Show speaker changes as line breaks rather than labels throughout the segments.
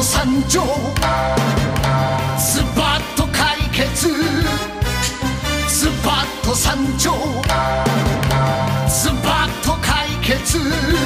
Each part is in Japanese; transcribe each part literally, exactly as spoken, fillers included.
参上スパッと解決スパッと参上スパッと解決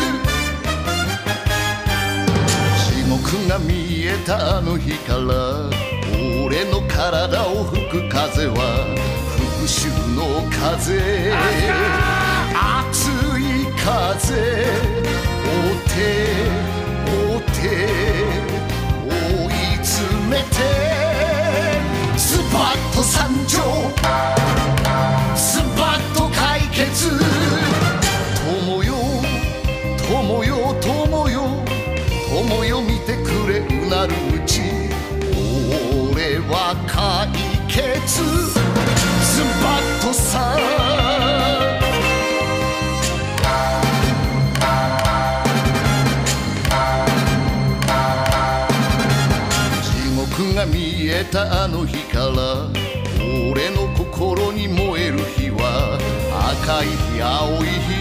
地獄が見えたあの日から俺の体を吹く風は復讐の風熱い風追って追って追い詰めてスパッと参上スパッと解決友よ友よ友よ友よ見てくれうなるうち俺は解決スパッとさが見えたあの日から俺の心に燃える火は赤い日青い日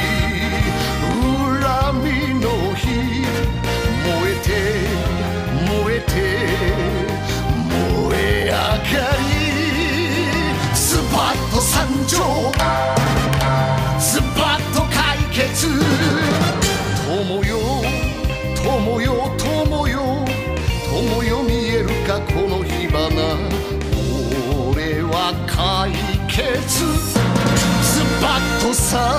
恨みの火燃えて燃えて燃え上がりスパッと参上スパッと解決友よ友よ友よ友よ見えるかこの火花俺は解決スパッとさ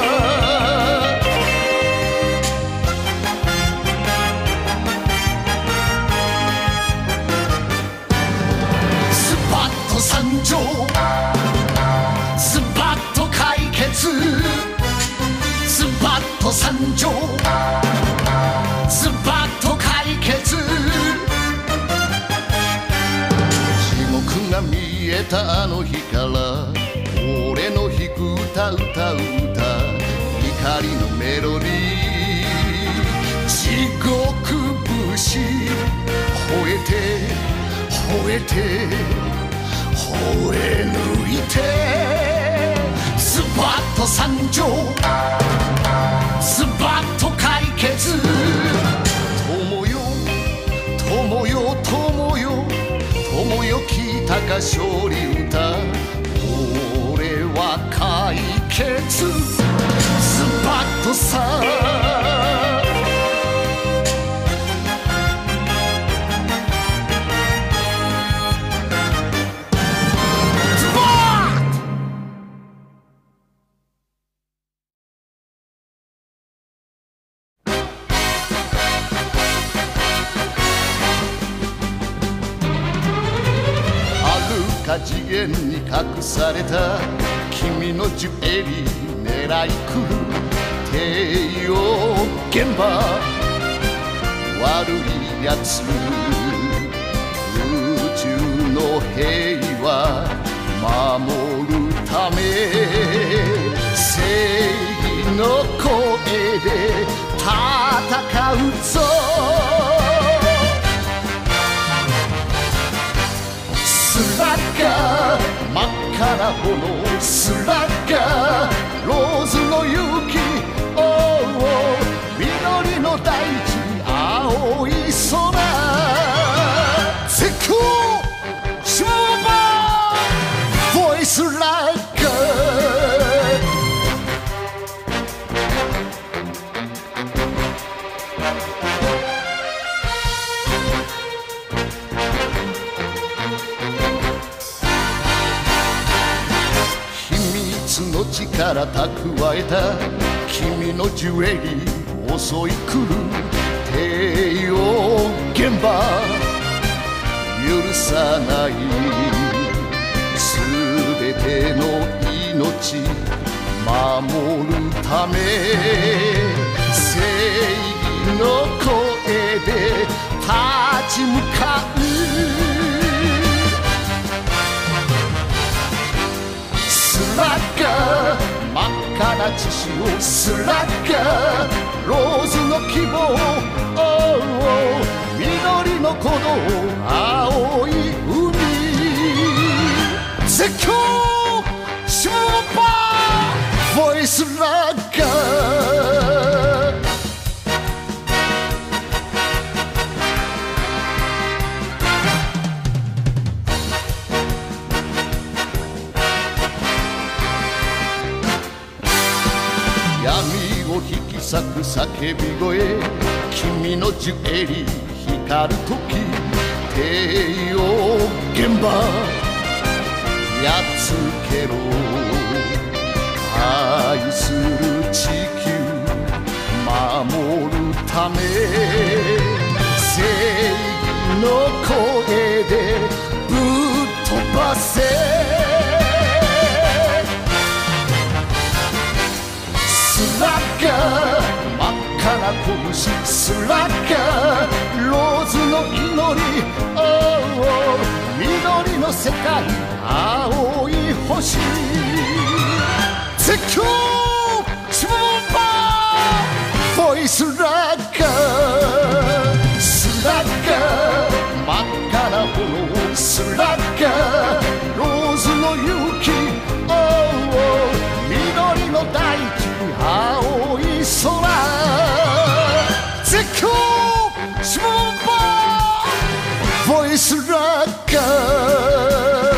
スパッと参上スパッと解決スパッと参上スパッと解決が見えたあの日から俺の弾く歌歌う歌怒りのメロディー地獄節吠えて吠えて吠え抜いてスパッと参上スパッと解決友よ友よ友よ友よ聞いたか勝利歌俺は解決スパッとさ次元に隠された君のジュエリー狙い来る帝王現場悪いやつ宇宙の平和守るため正義の声で戦うぞスラッガー真っ赤な炎スラッガーローズの勇気おお緑の大地青い空絶叫シューバーボイスラッガー力蓄えた君のジュエリー襲い来る帝王現場許さない全ての命守るため正義の声で立ち向かうスラッガー真っ赤な血潮スラッガーローズの希望おうおう緑の鼓動青い海絶叫シューパーボイスラッガー叫び声君のジュエリー光る時帝王現場やっつけろ愛する地球守るため正義の声でぶっ飛ばせスラッガー真っ赤な拳スラッガーローズの祈り、oh、緑の世界青い星絶叫シュボンバーボイスラッガースラッガー真っ赤な炎スラッガーローズの勇気、oh、緑の大地青い空絶叫シュボンバーボイスラッガー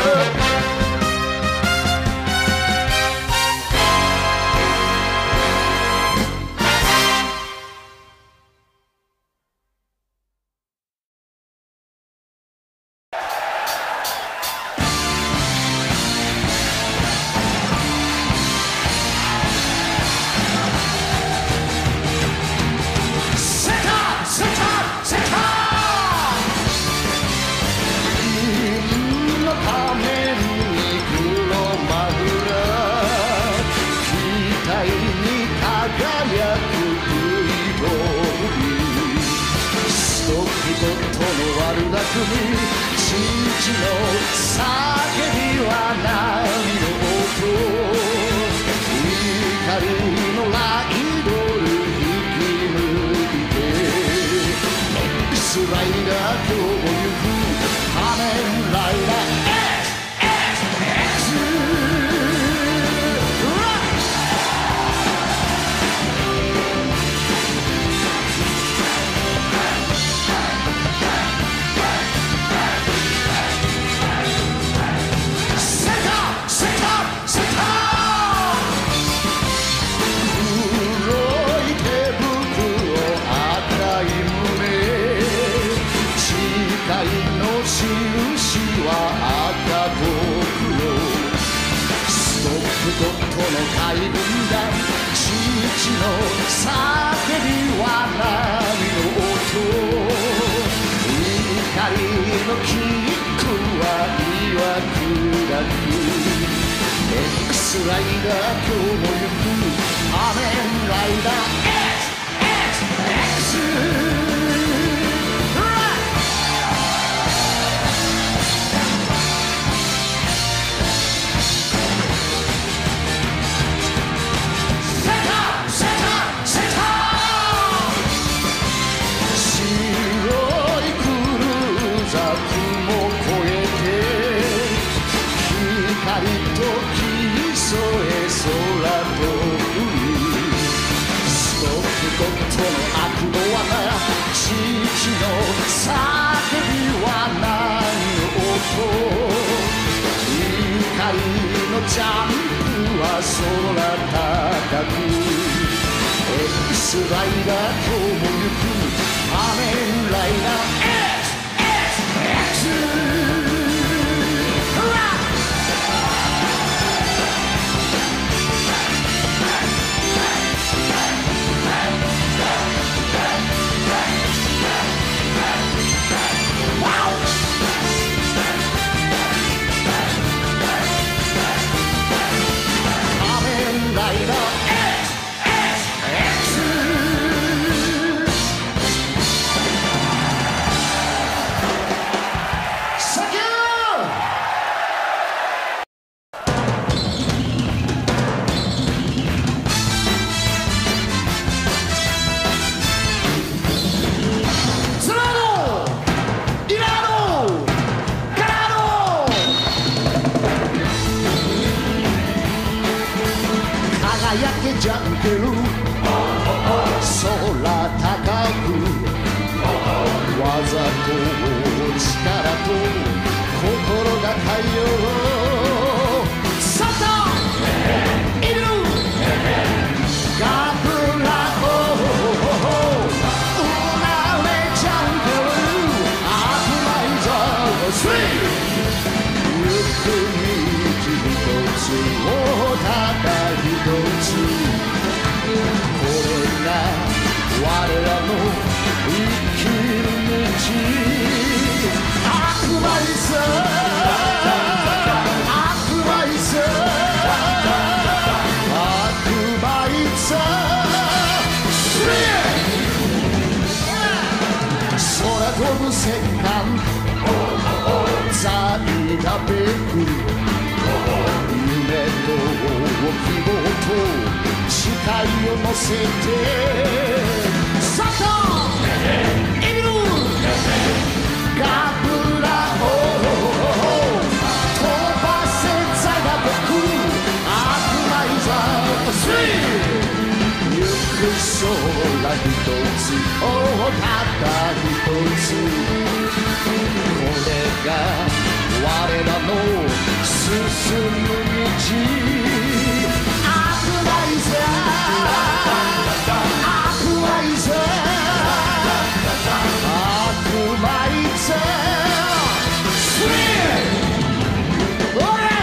ガブラオ
飛ぶ戦艦在がべく夢と希望と誓いを乗せてサッカーイビルガブラを飛ばせザガ僕悪魔いざスリー行く空一つおたった一つこれが我らの進む道悪魔いざ悪魔いざ悪魔いざスリーオーラ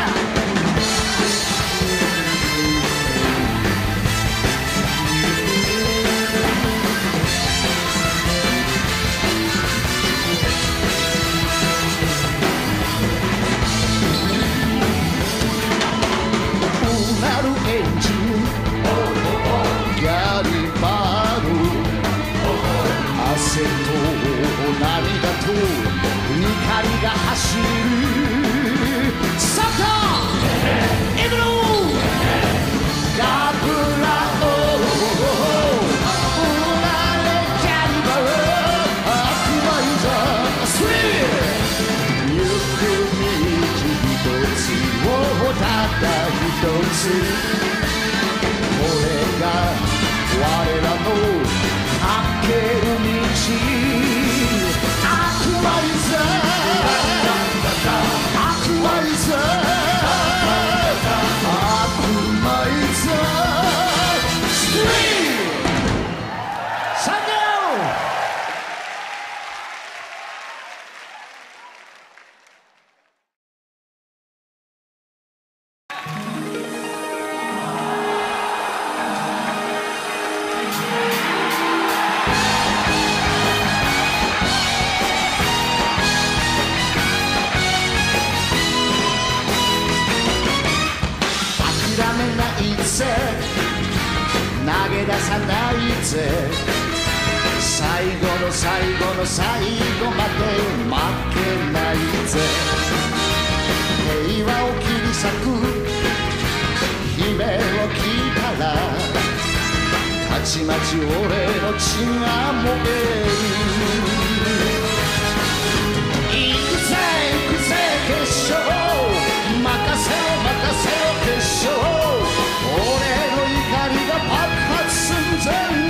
汗と涙と怒りが走るサッカーイブローガブラオ生まれキャリバー悪魔いざスリー行く道一つをたった一つこれが我らの駆ける道悪魔いざ悪魔いざ悪魔いざスリーサンキュー投げ出さないぜ最後の最後の最後まで負けないぜ平和を切り裂く悲鳴を聞いたらたちまち俺の血が燃える行くぜ行くぜ決勝任せろ任せろ決勝俺の怒りが爆発寸前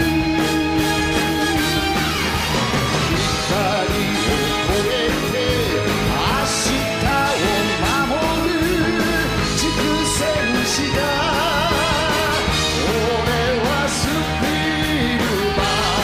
光を越えて明日を守る軸戦士だ俺はスピルバ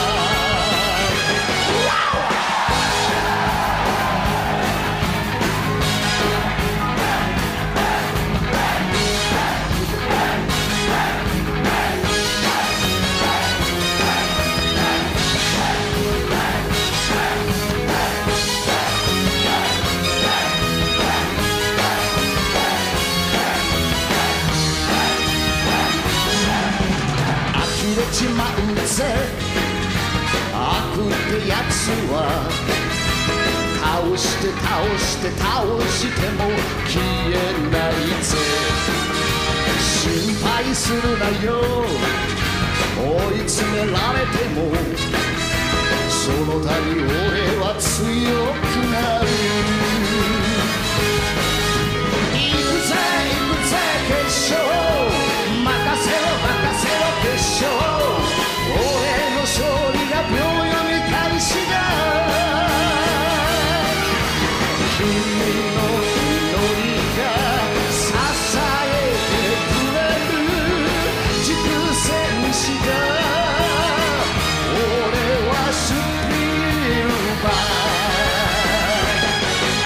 ちまうぜ悪ってやつは倒して倒して倒しても消えないぜ心配するなよ追い詰められてもその度俺は強くなる行くぜ行くぜ決勝任せろ任せろ決勝俺の勝利が秒読み開始だ君の祈りが支えてくれる軸戦士だ俺はスピルバー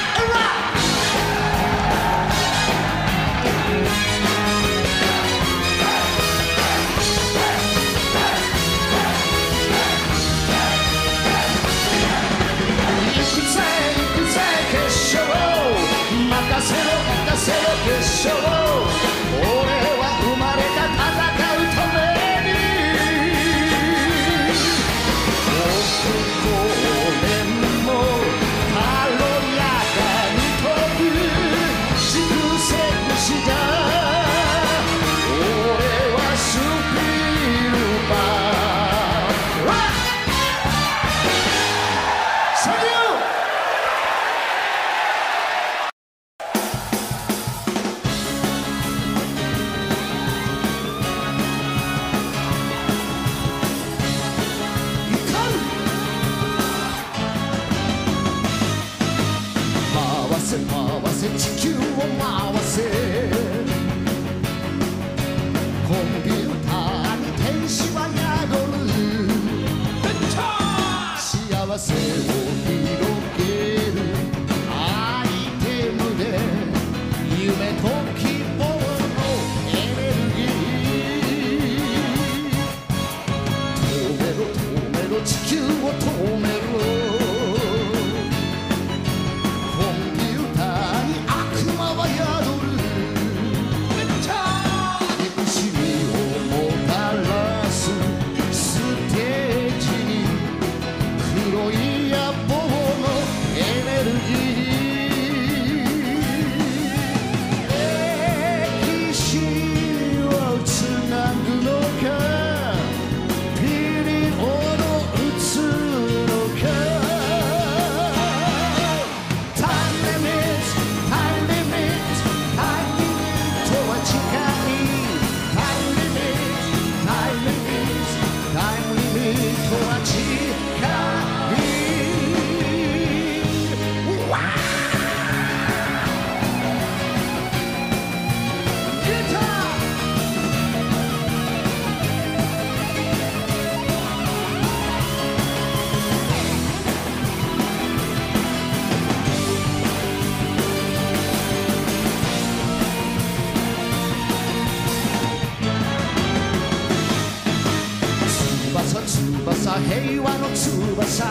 平和の翼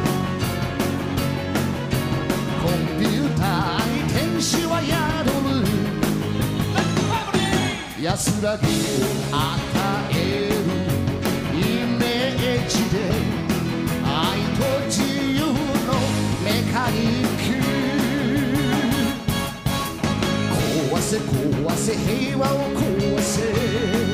コンピューターに天使は宿る安らぎを与えるイメージで愛と自由のメカニック壊せ壊せ平和を壊せ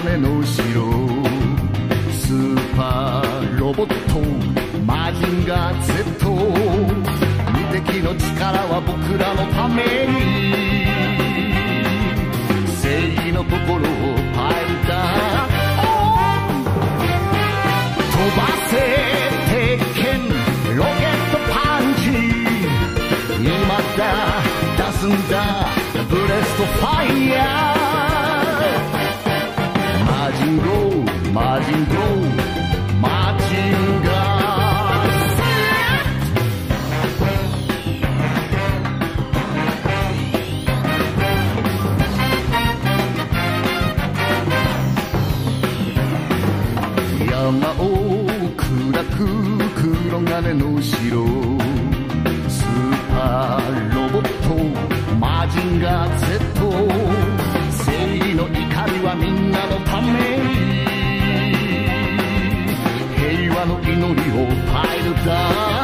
金の城スーパーロボットマジンガー Z 無敵の力は僕らのために正義の心をパイルダー飛ばせ鉄拳ロケットパンチ今だ出すんだブレストファイヤーマジンゴーマジンゴーマジンガー山を砕く黒金の城スーパーロボットマジンガー Z 正義の怒りはみんなのために平和の祈りをパイルダー